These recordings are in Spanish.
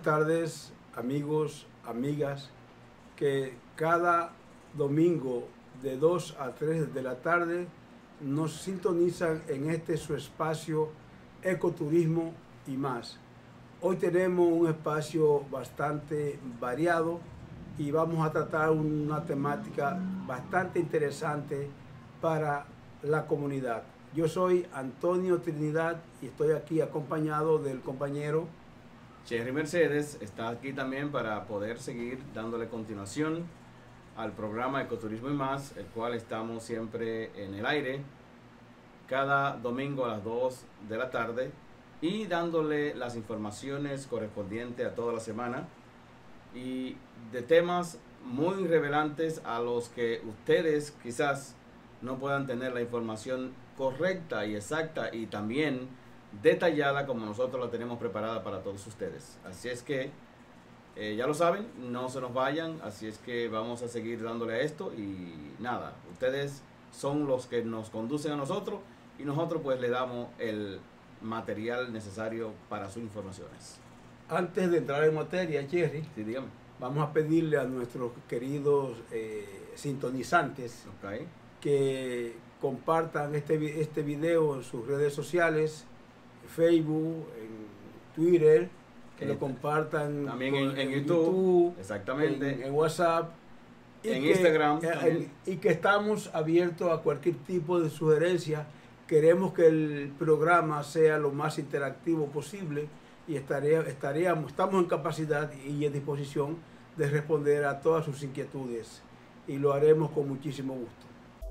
buenas tardes, amigos, amigas, que cada domingo de 2 a 3 de la tarde nos sintonizan en este su espacio Ecoturismo y más. Hoy tenemos un espacio bastante variado y vamos a tratar una temática bastante interesante para la comunidad. Yo soy Antonio Trinidad y estoy aquí acompañado del compañero Cherry Mercedes. Está aquí también para poder seguir dándole continuación al programa Ecoturismo y más, el cual estamos siempre en el aire cada domingo a las 2 de la tarde y dándole las informaciones correspondientes a toda la semana y de temas muy revelantes a los que ustedes quizás no puedan tener la información correcta y exacta y también detallada como nosotros la tenemos preparada para todos ustedes. Así es que ya lo saben, no se nos vayan, así es que vamos a seguir dándole a esto y nada, ustedes son los que nos conducen a nosotros y nosotros pues le damos el material necesario para sus informaciones. Antes de entrar en materia, Jerry, Sí, dígame. vamos a pedirle a nuestros queridos sintonizantes que compartan este video en sus redes sociales, Facebook, en Twitter, que lo compartan también en YouTube, exactamente, en WhatsApp, en Instagram y que estamos abiertos a cualquier tipo de sugerencia. Queremos que el programa sea lo más interactivo posible y estamos en capacidad y en disposición de responder a todas sus inquietudes y lo haremos con muchísimo gusto.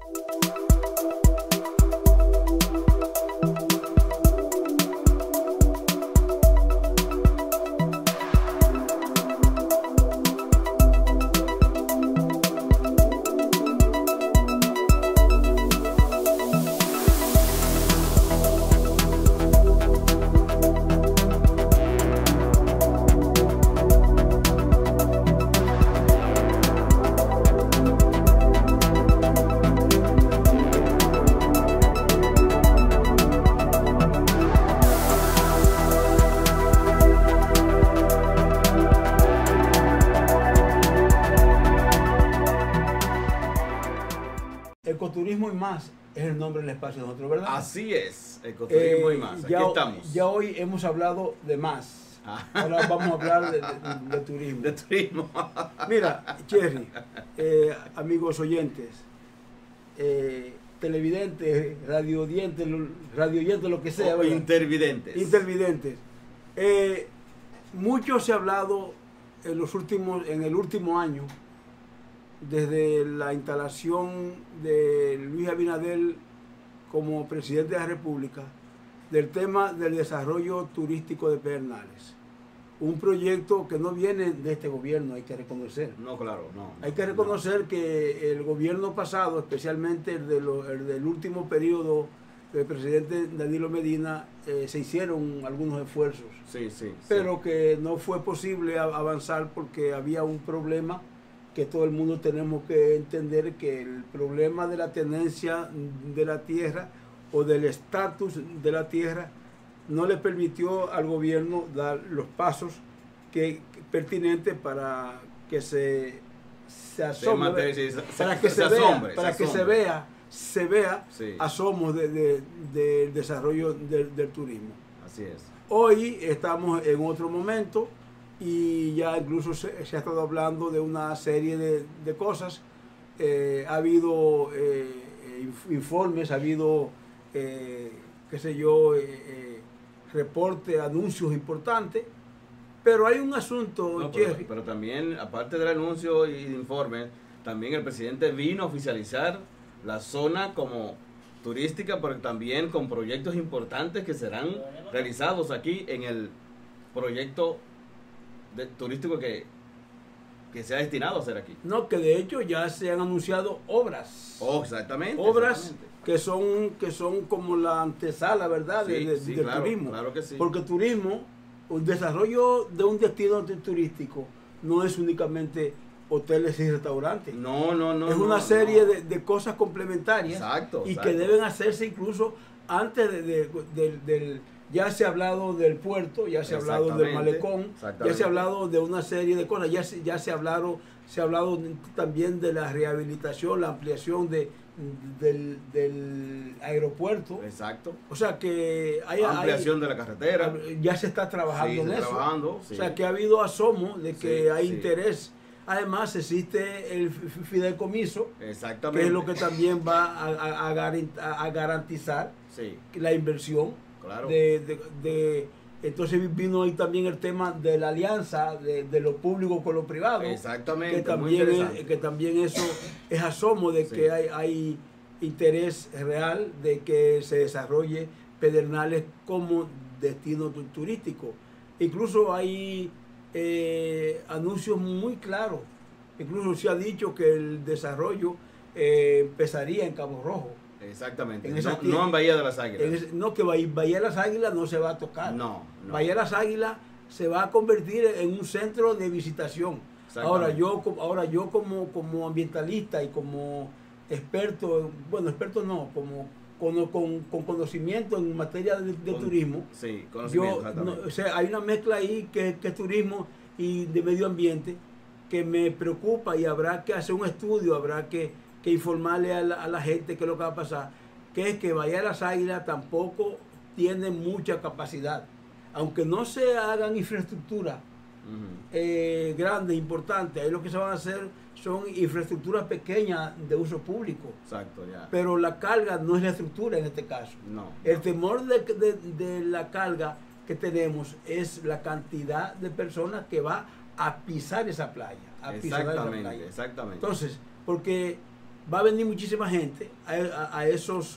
Ecoturismo y más es el nombre del espacio de nosotros, ¿verdad? Así es, Ecoturismo y más. Aquí estamos. Ya hoy hemos hablado de más. Ahora vamos a hablar de turismo. De turismo. Mira, Cherry, amigos oyentes, televidentes, radioyentes, lo que sea. O intervidentes. Intervidentes. Mucho se ha hablado en el último año, desde la instalación de Luis Abinader como presidente de la República, del tema del desarrollo turístico de Pedernales. Un proyecto que no viene de este gobierno, hay que reconocer. No, claro, no. Hay que reconocer que el gobierno pasado, especialmente el del último periodo del presidente Danilo Medina, se hicieron algunos esfuerzos. Sí. Pero que no fue posible avanzar porque había un problema que todo el mundo tenemos que entender, que el problema de la tenencia de la tierra o del estatus de la tierra no le permitió al gobierno dar los pasos pertinentes para que se asombre, para que se vea sí, asomos del desarrollo del turismo. Así es. Hoy estamos en otro momento y ya incluso se ha estado hablando de una serie de cosas. Ha habido informes, ha habido, qué sé yo, reportes, anuncios importantes, pero hay un asunto, Jerry. Pero también, aparte del anuncio y de informes, también el presidente vino a oficializar la zona como turística, pero también con proyectos importantes que serán realizados aquí en el proyecto turístico que se ha destinado a hacer aquí. No, que de hecho ya se han anunciado obras. Oh, exactamente. Obras que son como la antesala, ¿verdad? Sí, del claro, turismo. Claro que sí. Porque el turismo, el desarrollo de un destino turístico no es únicamente hoteles y restaurantes. No. Es una serie de cosas complementarias. Exacto. Que deben hacerse incluso antes Ya se ha hablado del puerto, ya se ha hablado del malecón, ya se ha hablado de una serie de cosas, ya se ha hablado también de la rehabilitación, la ampliación del aeropuerto. Exacto. O sea que hay ampliación de la carretera. Ya se está trabajando en eso. Sí. O sea que ha habido asomo de que hay interés. Además existe el fideicomiso, que es lo que también va a garantizar la inversión. Claro. Entonces vino ahí también el tema de la alianza de lo público con lo privado. Exactamente. Que también eso es asomo de que hay interés real de que se desarrolle Pedernales como destino turístico. Incluso hay anuncios muy claros. Incluso se ha dicho que el desarrollo empezaría en Cabo Rojo. Exactamente. No en Bahía de las Águilas. No, que Bahía de las Águilas no se va a tocar. No. Bahía de las Águilas se va a convertir en un centro de visitación. Ahora yo como ambientalista y como experto, bueno, experto no, con conocimiento en materia de turismo. Sí, conocimiento. O sea, hay una mezcla ahí que es turismo y de medio ambiente que me preocupa, y habrá que hacer un estudio, habrá que informarle a la gente qué es lo que va a pasar, que es que Bahía de las Águilas tampoco tiene mucha capacidad, aunque no se hagan infraestructuras grandes, importantes. Ahí lo que se van a hacer son infraestructuras pequeñas de uso público. Exacto, ya. Pero la carga no es la estructura en este caso. No. El temor de la carga que tenemos es la cantidad de personas que va a pisar esa playa. Exactamente. Entonces, porque va a venir muchísima gente a esos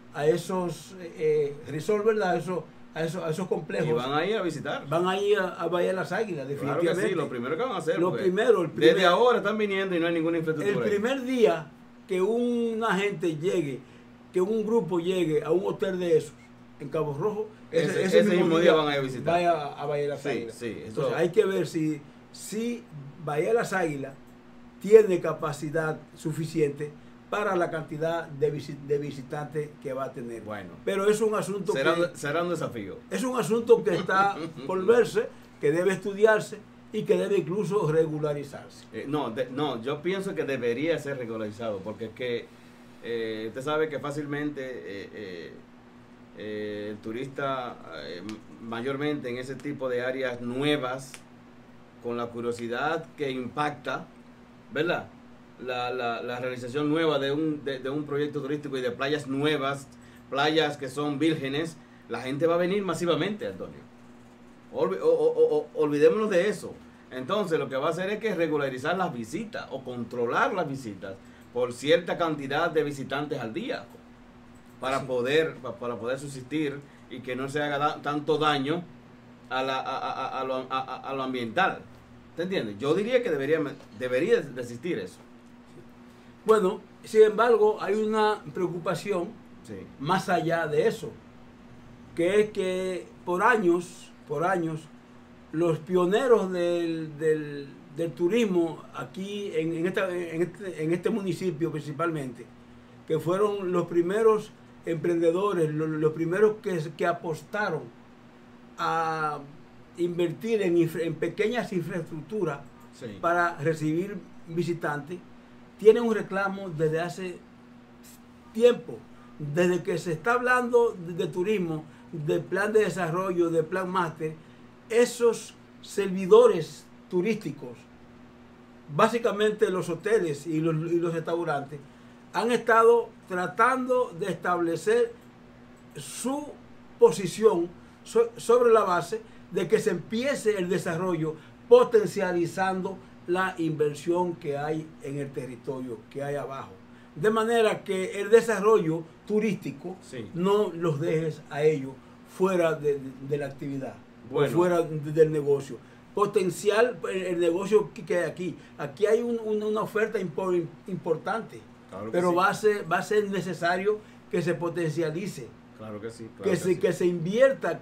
resorts, ¿verdad? A esos complejos. Y van a ir a visitar. Van a ir a Bahía de las Águilas, definitivamente. Claro que sí, lo primero que van a hacer. Desde ahora están viniendo y no hay ninguna infraestructura. El primer día que una gente que un grupo llegue a un hotel de esos en Cabo Rojo, ese mismo día van a ir a visitar. Vaya a Bahía de las Águilas. Sí, entonces hay que ver si Bahía de las Águilas tiene capacidad suficiente para la cantidad de visitantes que va a tener. Bueno, pero es un asunto será un desafío. Es un asunto que está por verse, que debe estudiarse y que debe incluso regularizarse. No, yo pienso que debería ser regularizado, porque es que usted sabe que fácilmente el turista, mayormente en ese tipo de áreas nuevas, con la curiosidad que impacta, ¿verdad? La realización nueva de un proyecto turístico y de playas nuevas, playas que son vírgenes, la gente va a venir masivamente, Antonio. Olvidémonos de eso. Entonces lo que va a hacer es que regularizar las visitas o controlar las visitas por cierta cantidad de visitantes al día para poder subsistir y que no se haga tanto daño a lo ambiental. ¿Te entiendes? Yo diría que debería de existir eso. Bueno, sin embargo, hay una preocupación más allá de eso, que es que por años, los pioneros del turismo aquí en este municipio principalmente, que fueron los primeros emprendedores, los primeros que apostaron a invertir en pequeñas infraestructuras para recibir visitantes, tienen un reclamo desde hace tiempo, desde que se está hablando de turismo, del plan de desarrollo, del plan máster. Esos servidores turísticos, básicamente los hoteles y los restaurantes, han estado tratando de establecer su posición sobre la base de que se empiece el desarrollo potencializando la inversión que hay en el territorio, que hay abajo. De manera que el desarrollo turístico no los dejes a ellos fuera de la actividad, o fuera del negocio. Potencial el negocio que hay aquí. Aquí hay una oferta importante, claro, pero va a ser necesario que se potencialice. Claro que sí. Que se invierta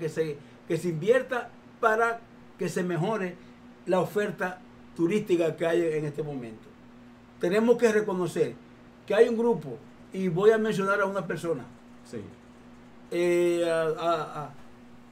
para que se mejore la oferta turística que hay en este momento. Tenemos que reconocer que hay un grupo, y voy a mencionar a una persona,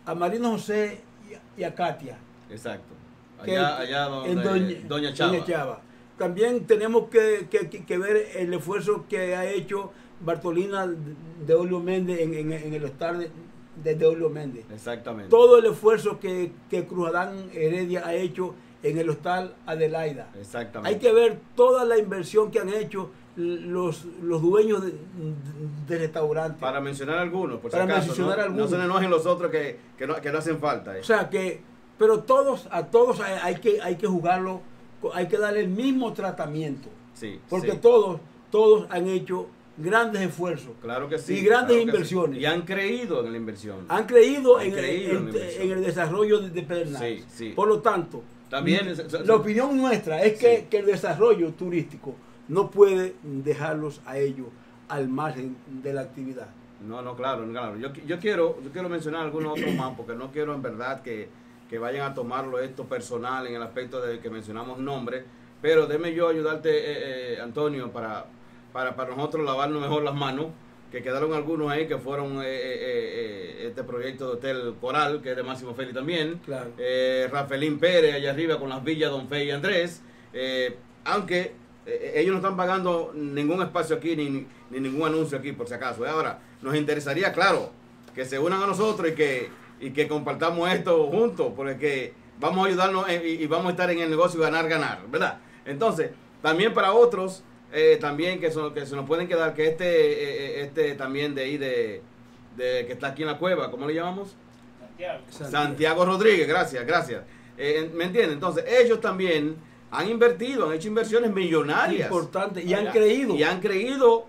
a Marino José y a Katia. Exacto. Que Allá donde Doña Chava. También tenemos que ver el esfuerzo que ha hecho Bartolina de Olio Méndez en el hostal de Olio Méndez. Exactamente. Todo el esfuerzo que Cruz Adán Heredia ha hecho en el hostal Adelaida. Exactamente. Hay que ver toda la inversión que han hecho los dueños de restaurantes. Para mencionar algunos, por si Para acaso, mencionar algunos. No se enojen los otros que no hacen falta. O sea que, pero a todos hay que jugarlo, hay que darle el mismo tratamiento. Sí, porque sí. todos han hecho grandes esfuerzos. Claro que sí. Y grandes claro inversiones. Sí. Y han creído en la inversión. Han creído en el desarrollo de Pedernales. Sí, sí. Por lo tanto, también la opinión nuestra es que el desarrollo turístico no puede dejarlos a ellos al margen de la actividad. No, claro. Yo quiero mencionar algunos otros más, porque no quiero en verdad que vayan a tomarlo esto personal en el aspecto de que mencionamos nombres, pero déme yo ayudarte, Antonio, para nosotros lavarnos mejor las manos, que quedaron algunos ahí que fueron este proyecto de Hotel Coral, que es de Máximo Félix también, Claro. Rafaelín Pérez allá arriba con las villas Don Fe y Andrés, aunque ellos no están pagando ningún espacio aquí ni ningún anuncio aquí por si acaso. Ahora, nos interesaría, claro, que se unan a nosotros y que compartamos esto juntos, porque vamos a ayudarnos y vamos a estar en el negocio ganar, ¿verdad? Entonces, también para otros, también que se nos pueden quedar, que este también de ahí, de que está aquí en la cueva, ¿cómo le llamamos? Santiago Rodríguez, gracias. ¿Me entienden? Entonces, ellos también han invertido, han hecho inversiones millonarias. Importante, y han creído. Han creído.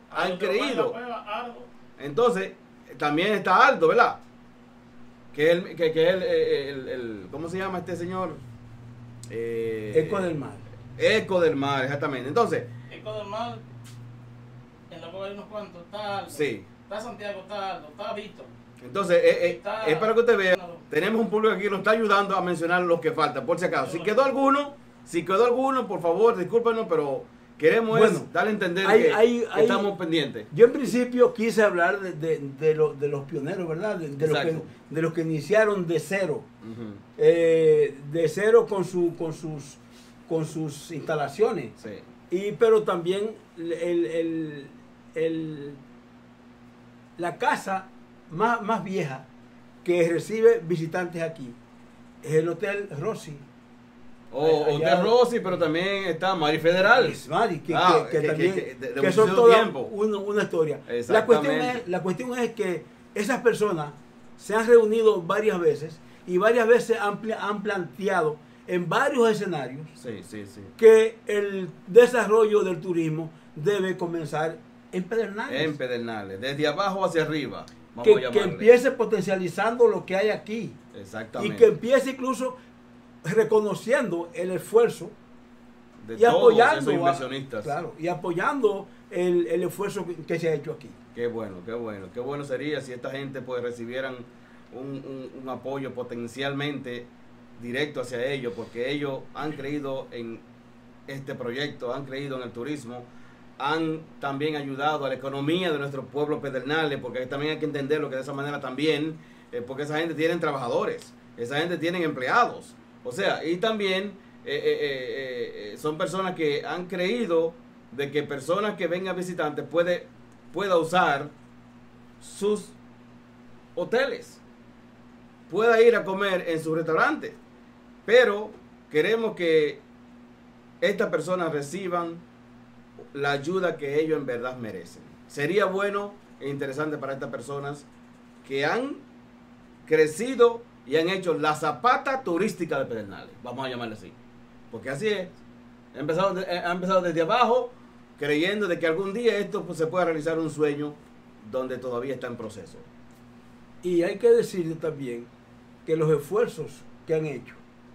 Entonces, también está Aldo, ¿verdad? Que el ¿cómo se llama este señor? Eco del Mar. Eco del Mar, exactamente. Entonces, Eco del Mar, en la cueva hay unos cuantos, está Aldo, sí. está Santiago, está Aldo, está Víctor. Entonces, es para que usted vea, tenemos un público aquí que nos está ayudando a mencionar los que faltan, por si acaso. Si quedó alguno, por favor, discúlpenos, pero queremos darle a entender que estamos pendientes. Yo en principio quise hablar de los pioneros, ¿verdad? De los que iniciaron de cero. Uh-huh. De cero con sus instalaciones. Sí. Pero también la casa más vieja que recibe visitantes aquí es el Hotel Rossi. Hotel Rossi, pero también está Mari Federal. Mari, que son toda una historia. La cuestión es que esas personas se han reunido varias veces y varias veces han planteado en varios escenarios que el desarrollo del turismo debe comenzar en Pedernales. En Pedernales, desde abajo hacia arriba. Que empiece potencializando lo que hay aquí. Exactamente. Y que empiece incluso reconociendo el esfuerzo de y apoyando esos inversionistas. Claro, y apoyando el esfuerzo que se ha hecho aquí. Qué bueno sería si esta gente pues recibieran un apoyo potencialmente directo hacia ellos, porque ellos han creído en este proyecto, han creído en el turismo, han también ayudado a la economía de nuestro pueblo Pedernales, porque también hay que entenderlo que de esa manera también, porque esa gente tienen trabajadores, esa gente tienen empleados, o sea, y también son personas que han creído de que personas que vengan visitantes pueda usar sus hoteles, pueda ir a comer en sus restaurantes, pero queremos que estas personas reciban la ayuda que ellos en verdad merecen. Sería bueno e interesante para estas personas que han crecido y han hecho la zapata turística de Pedernales, vamos a llamarle así, porque así es. Han empezado desde abajo, creyendo de que algún día esto pues, se pueda realizar un sueño donde todavía está en proceso. Y hay que decir también que los esfuerzos que han hecho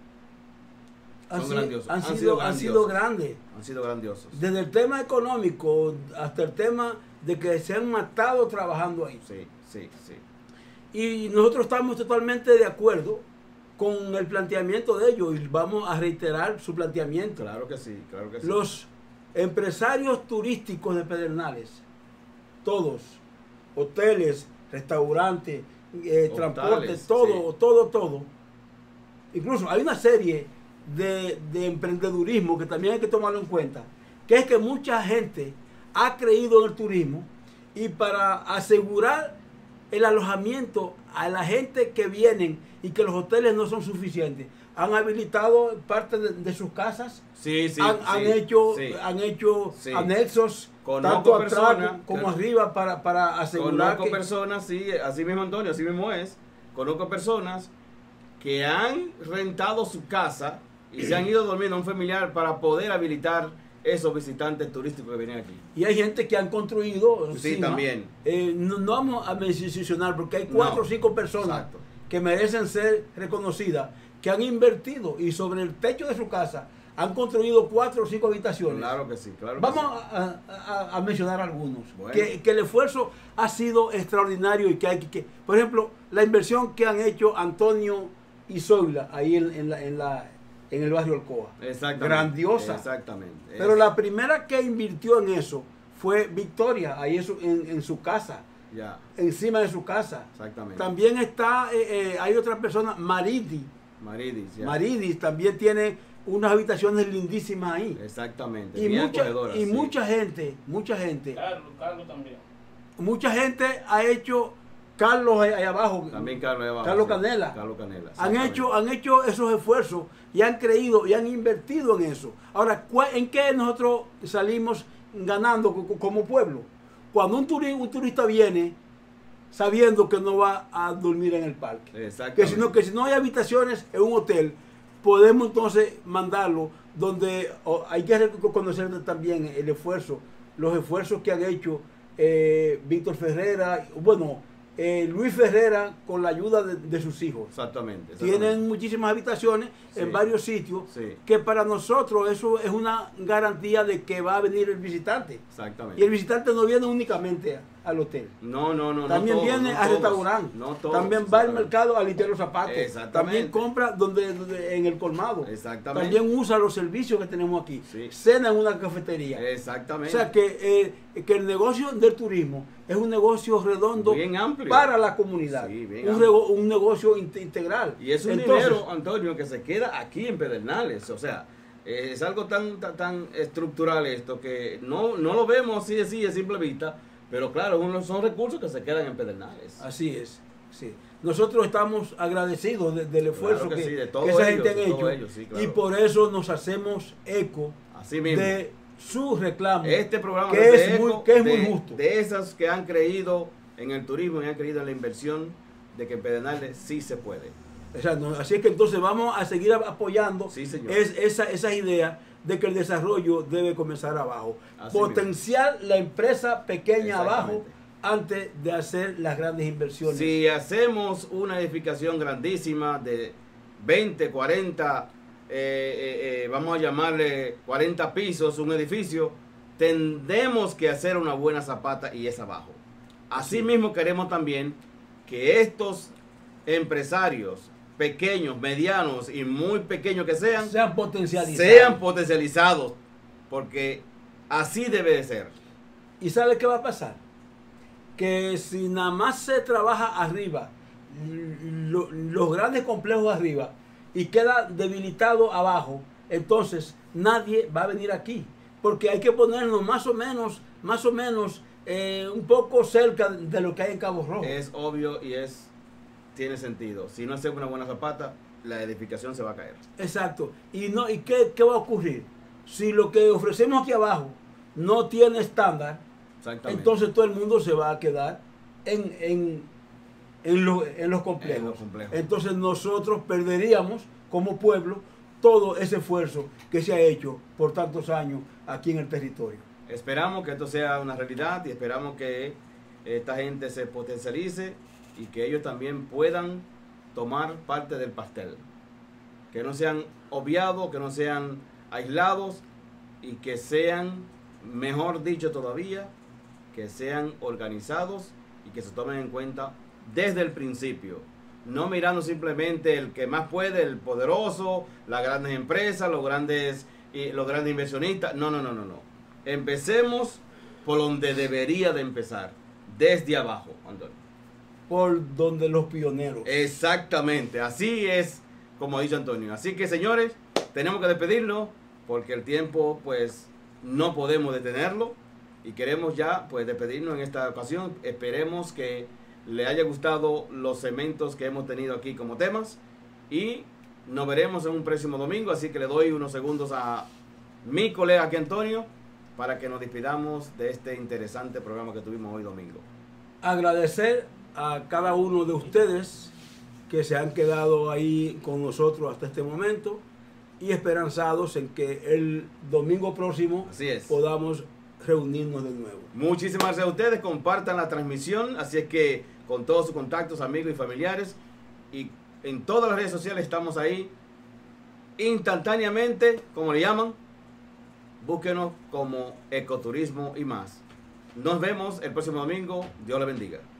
han sido grandes. Han sido grandiosos. Desde el tema económico hasta el tema de que se han matado trabajando ahí. Sí. Y nosotros estamos totalmente de acuerdo con el planteamiento de ellos y vamos a reiterar su planteamiento. Claro que sí. Los empresarios turísticos de Pedernales, todos, hoteles, restaurantes, transporte, todo. Incluso hay una serie de emprendedurismo que también hay que tomarlo en cuenta, que es que mucha gente ha creído en el turismo y para asegurar el alojamiento a la gente que vienen y que los hoteles no son suficientes, han habilitado parte de sus casas, han hecho anexos tanto atrás como arriba para asegurar. Conozco personas, sí, así mismo Antonio, así mismo es. Conozco personas que han rentado su casa y se han ido durmiendo a un familiar para poder habilitar esos visitantes turísticos que vienen aquí. Y hay gente que han construido. Sí, también. No vamos a mencionar porque hay 4 o 5 personas que merecen ser reconocidas, que han invertido y sobre el techo de su casa han construido 4 o 5 habitaciones. Claro que sí, claro. Vamos a mencionar algunos. Bueno. Que el esfuerzo ha sido extraordinario y que hay que, por ejemplo, la inversión que han hecho Antonio y Zoila ahí en el barrio Alcoa. Exactamente. Grandiosa. Exactamente. Pero la primera que invirtió en eso fue Victoria, ahí en su casa. Ya. Encima de su casa. Exactamente. También está, hay otra persona, Maridis, también tiene unas habitaciones lindísimas ahí. Exactamente. Y mucha gente. Carlos también. Mucha gente ha hecho, Carlos ahí abajo. También Carlos ahí abajo. Carlos Canela. Carlos Canela. Han hecho esos esfuerzos y han creído y han invertido en eso. Ahora, ¿en qué nosotros salimos ganando como pueblo? Cuando un turista viene sabiendo que no va a dormir en el parque. Que si no hay habitaciones en un hotel, podemos entonces mandarlo donde hay que reconocer también los esfuerzos que han hecho Víctor Ferrera, Luis Ferrera con la ayuda de sus hijos. Exactamente. Tienen muchísimas habitaciones en varios sitios que para nosotros eso es una garantía de que va a venir el visitante. Exactamente. Y el visitante no viene únicamente al hotel. No. También viene al restaurante. También va al mercado a limpiar los zapatos. También compra en el colmado. Exactamente. También usa los servicios que tenemos aquí. Cena en una cafetería. Exactamente. O sea que el negocio del turismo es un negocio redondo, bien amplio para la comunidad. Un negocio integral. Y es un dinero, Antonio, que se queda aquí en Pedernales. O sea, es algo tan estructural esto que no lo vemos así a simple vista. Pero claro, son recursos que se quedan en Pedernales. Así es. Sí. Nosotros estamos agradecidos del esfuerzo que esa gente ha hecho. Y por eso nos hacemos eco de su reclamo. Este programa que es muy justo. De esas que han creído en el turismo y han creído en la inversión, de que en Pedernales sí se puede. Así es que entonces vamos a seguir apoyando esa idea de que el desarrollo debe comenzar abajo. Potenciar la empresa pequeña abajo antes de hacer las grandes inversiones. Si hacemos una edificación grandísima de 20, 40, vamos a llamarle 40 pisos, un edificio, tendremos que hacer una buena zapata y es abajo. Asimismo queremos también que estos empresarios pequeños, medianos y muy pequeños que sean potencializados, porque así debe de ser. ¿Y sabe qué va a pasar? Que si nada más se trabaja arriba, los grandes complejos arriba, y queda debilitado abajo, entonces nadie va a venir aquí, porque hay que ponernos más o menos un poco cerca de lo que hay en Cabo Rojo. Es obvio y tiene sentido. Si no hacemos una buena zapata, la edificación se va a caer. Exacto. ¿Y qué va a ocurrir? Si lo que ofrecemos aquí abajo no tiene estándar, entonces todo el mundo se va a quedar en los complejos. Entonces nosotros perderíamos como pueblo todo ese esfuerzo que se ha hecho por tantos años aquí en el territorio. Esperamos que esto sea una realidad y esperamos que esta gente se potencialice y que ellos también puedan tomar parte del pastel. Que no sean obviados, que no sean aislados y que sean, mejor dicho todavía, que sean organizados y que se tomen en cuenta desde el principio. No mirando simplemente el que más puede, el poderoso, las grandes empresas, los grandes inversionistas. No. Empecemos por donde debería de empezar, desde abajo, Antonio. por donde los pioneros. Exactamente, así es como ha dicho Antonio. Así que, señores, tenemos que despedirnos porque el tiempo pues no podemos detenerlo y queremos ya pues despedirnos en esta ocasión. Esperemos que le haya gustado los segmentos que hemos tenido aquí como temas y nos veremos en un próximo domingo. Así que le doy unos segundos a mi colega aquí, Antonio, para que nos despidamos de este interesante programa que tuvimos hoy domingo. Agradecer a cada uno de ustedes que se han quedado ahí con nosotros hasta este momento y esperanzados en que el domingo próximo Así es. podamos reunirnos de nuevo. Muchísimas gracias a ustedes, compartan la transmisión, así es que con todos sus contactos, amigos y familiares, y en todas las redes sociales estamos ahí instantáneamente, como le llaman, búsquenos como Ecoturismo y Más. Nos vemos el próximo domingo, Dios le bendiga.